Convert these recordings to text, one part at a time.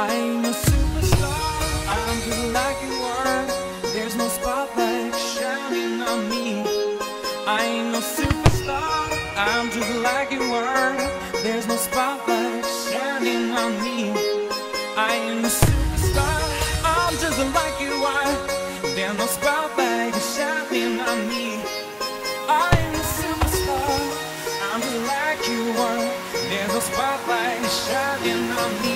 I ain't no superstar, I'm just like you are. There's no spotlight shining on me. I ain't no superstar, I'm just like you are. There's no spotlight shining on me. I ain't no superstar, I'm just like you are. There's no spotlight shining on me. I ain't no superstar, I'm just like you are. There's no spotlight shining on me.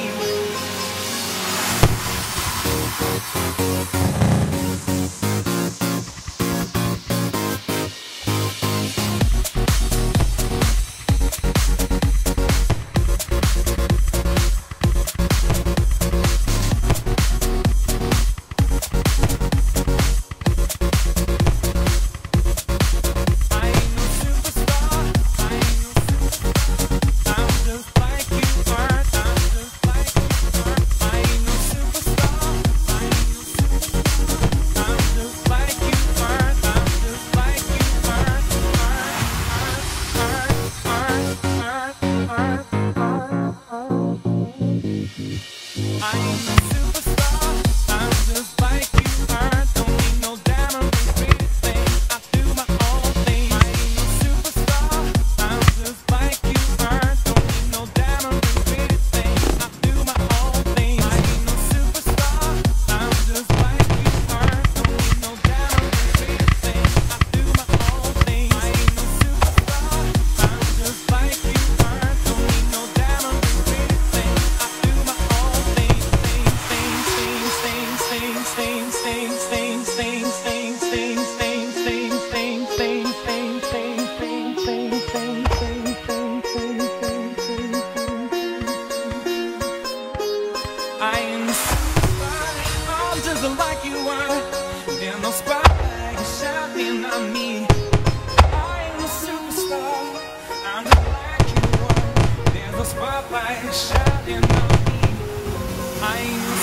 Like you are, there's no spotlight shining on me. I ain't a superstar, I'm just like you are. There's no spotlight shining on me. I ain't